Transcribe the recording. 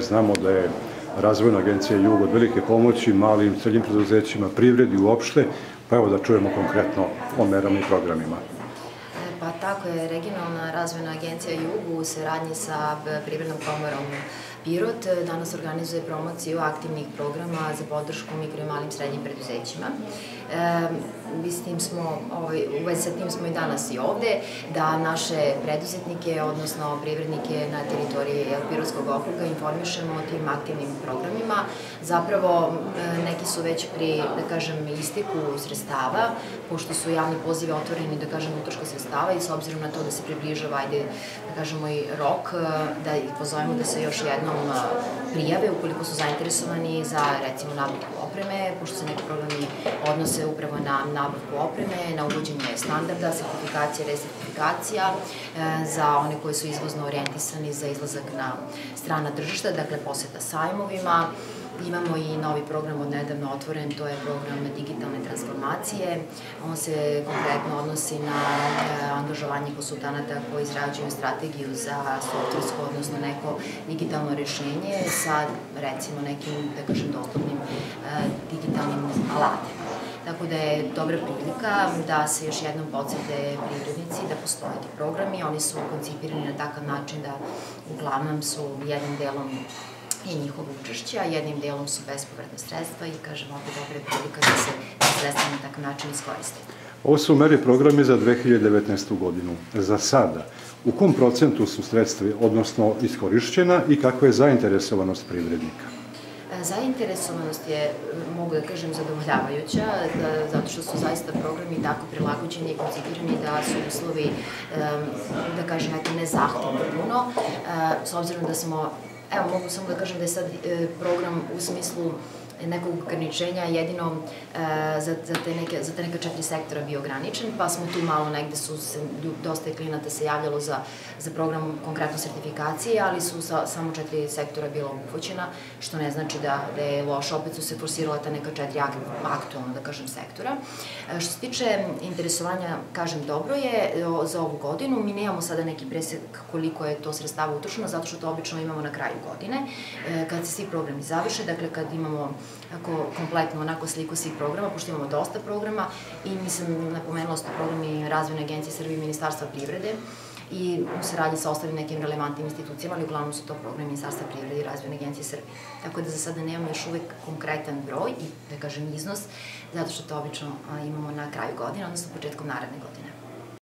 znamo da je Razvojna agencija Jug od velike pomoći malim i srednjim preduzećima, privredi uopšte, pa evo da čujemo konkretno o merama i programima. Pa tako je, Regionalna razvojna agencija Jug u saradnji sa Privrednom komorom Pirot danas organizuje promociju aktivnih programa za podršku mikro i malim srednjim preduzećima. U vezi sa tim smo i danas i ovde, da naše preduzetnike, odnosno privrednike na teritoriji Pirotskog okruga informišemo o tim aktivnim programima. Zapravo, neki su već pri, da kažem, isteku sredstava, pošto su javni pozivi otvoreni, da kažem, utroška sredstava i s obzirom na to da se približava, ajde, da kažemo i rok, da ih pozovemo da se još jednom prijave ukoliko su zainteresovani za, recimo, nabavku opreme, pošto se neki programi odnose upravo na nabavku opreme, na uvođenje standarda, sertifikacija, resertifikacija, za one koji su izvozno orijentisani za izlazak na strana tržišta, dakle poseta sajmovima. Imamo i novi program od nedavno otvoren, to je program digitalne transformacije. On se konkretno odnosi na angažovanje konsultanata koji izrađuju strategiju za softversko, odnosno neko digitalno rešenje sa, recimo, nekim, da kažem, dostupnim digitalnim alatima. Tako da je dobra prilika da se još jednom podsete privrednici da postoje ti programi. Oni su koncipirani na takav način da uglavnom su jednim delom i njihovo učešće, a jednim delom su bespovratna sredstva i, kažem, ovde dobra je prilika da se sredstva na takav način iskoriste. Ovo su meri programi za 2019. godinu. Za sada, u kom procentu su sredstva, odnosno iskorišćena i kakva je zainteresovanost privrednika? Zainteresovanost je, mogu da kažem, zadovoljavajuća, zato što su zaista programi tako prilagođeni i koncipirani da su uslovi, da kažem, ne zahtevni puno, s obzirom da smo, evo, mogu samo da kažem da je sad program u smislu nekog ograničenja jedino za te neka 4 sektora bio ograničen, pa smo tu malo negde su dosta klijenata se javljalo za program konkretno sertifikacije, ali su samo 4 sektora bila obuhvaćena, što ne znači da je loše, opet su se forsirala ta neka 4 aktualna, da kažem, sektora. Što se tiče interesovanja, kažem, dobro je za ovu godinu, mi nemamo sada neki presek koliko je to sredstava utrošeno, zato što to obično imamo na kraju godine, kad se svi programi završe, dakle kad imamo kompletno onako sliku svih programa, pošto imamo dosta programa i mislim, napomenula ste programi Razvojne agencije Srbije i Ministarstva privrede i u saradnji sa ostalim nekim relevantnim institucijama, ali uglavnom su to programi Ministarstva privrede i Razvojne agencije Srbije. Tako da za sada nemamo još uvek konkretan broj i, da kažem, iznos, zato što to obično imamo na kraju godine, odnosno početkom naredne godine.